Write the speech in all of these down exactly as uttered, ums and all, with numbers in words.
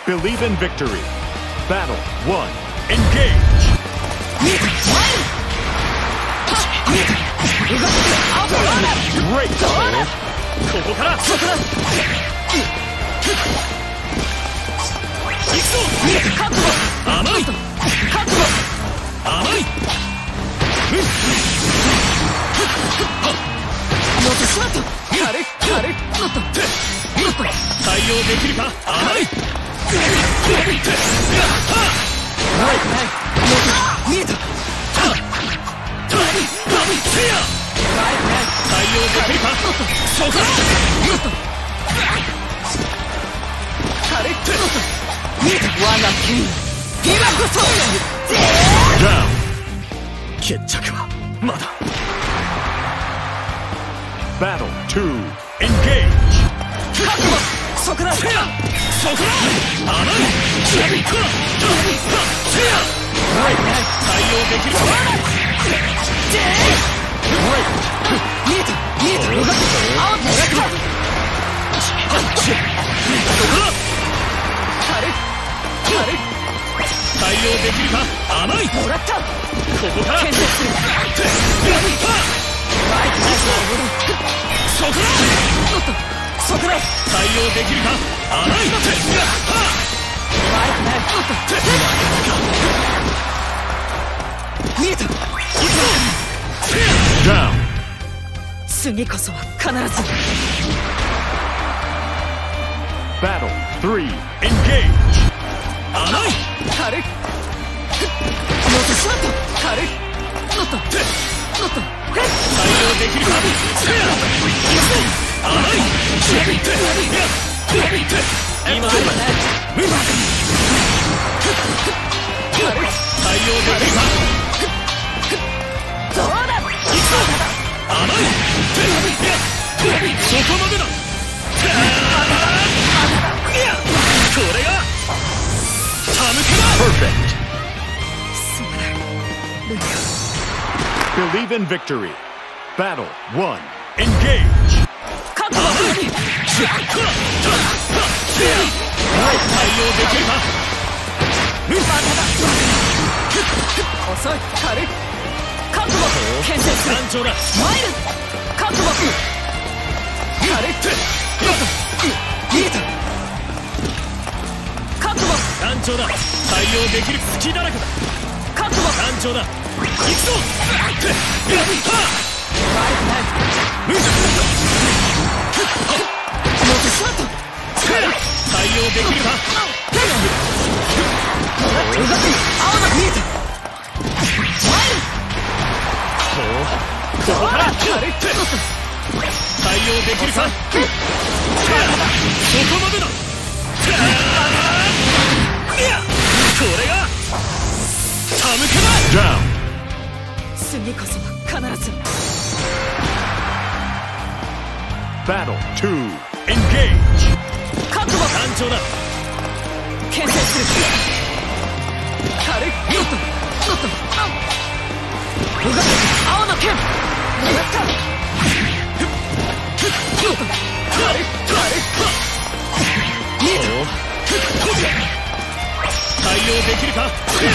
Believe in victory. Battle one. Engage. Great. ここからそこだ行くぞ覚悟甘い覚悟甘いもっとしまっと軽い軽いもっともっと対応できるか甘い見えた対応できるかそこだもっと軽いもっと見えた我が剣今こそ決着はまだ Battle two. Engage. 覚悟そこだそこだ甘い対応できるか見えた見えた動かす青と赤軽い軽い対応できるか甘いもらったここから建設するそこだもっとそこだ対応できるか甘いもっと見えた Down. 次こそは必ず Battle three. Engage. 甘い軽いもっとしまっと軽いもっともっと対応できるか甘い今だ対応できるかどうだ行くぞ甘いそこまでだこれがタムケだ Perfect. すまないルニア Believe in victory. Battle one. Engage. 覚悟対応できるかまだだ遅い軽い覚悟牽制する団長だ参る覚悟軽い見えた覚悟団長だ対応できる隙だらけだ覚悟団長だ行くぞもっとしまっと対応できるか動かす青が見えたここから軽い対応できるかそこまでだこれがタムケだ Down. 次こそは必ず Battle two. Engage. 覚悟団長だ牽制する軽いもっともっと動かす青の剣もらったもっと軽い軽い見えた対応できるか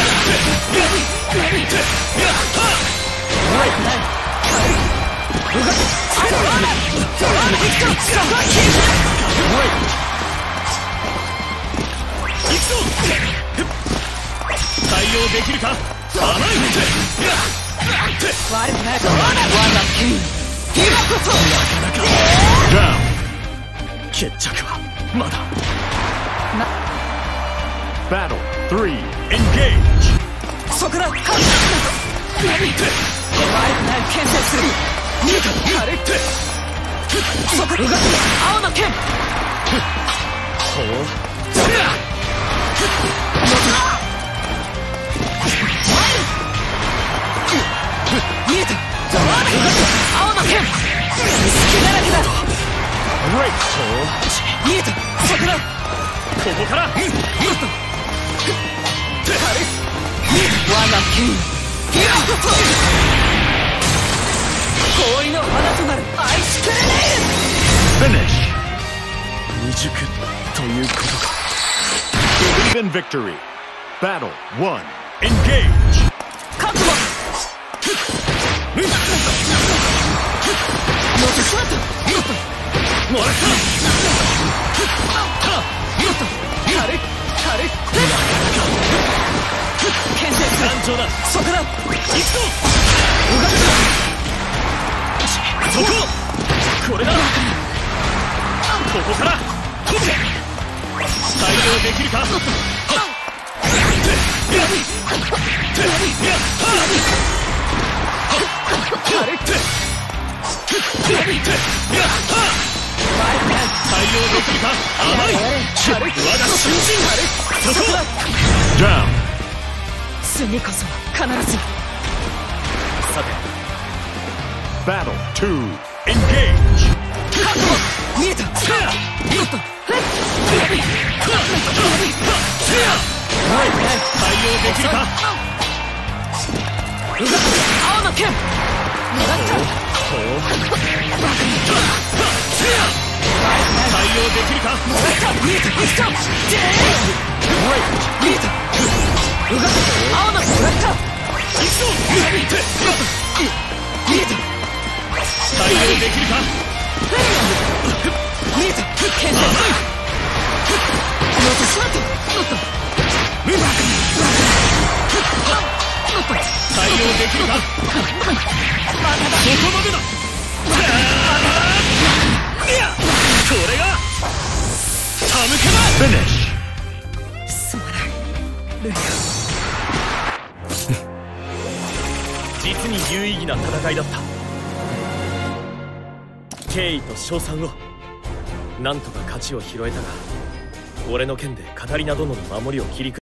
怖いない軽い動かす青の剣行くぞ対応できるか甘い悪くないぞ我が剣今こそなかなか Down. 決着はまだ Battle three. Engage. そこだ悪くない牽制する見えた軽いそこ動かす青の剣ほう見えた青の剣隙だらけだ Great. 見えたそこだここからもっと軽い見えた我が剣今こそ氷の花となるアイスクレネイル Finish. 未熟ということか Even victory. Battle one. Engage. 覚悟。もっとしまった。もっと。もらった。もっと。軽い。軽い。牽制する。団長だ。そこだ。行くぞ。動かすな。そこ。これだ。ここから。取って。対応できるか。 Down. 次こそは必ず。さて Battle two. Engage. 見えた。もっと。対応できるか。青の剣。もらった。対応できるか。もらった。見えた。行くか。見えた。青の剣もらった。行くぞ。見えた。対応できるか。見えた。剣だ。もっとしまった。もっと。対応できるか。そこまでだ。いや、これがタムケだ。 Finish. すまないルイア。実に有意義な戦いだった。敬意と称賛を。なんとか勝ちを拾えたが、俺の剣でカタリナ殿の守りを切り崩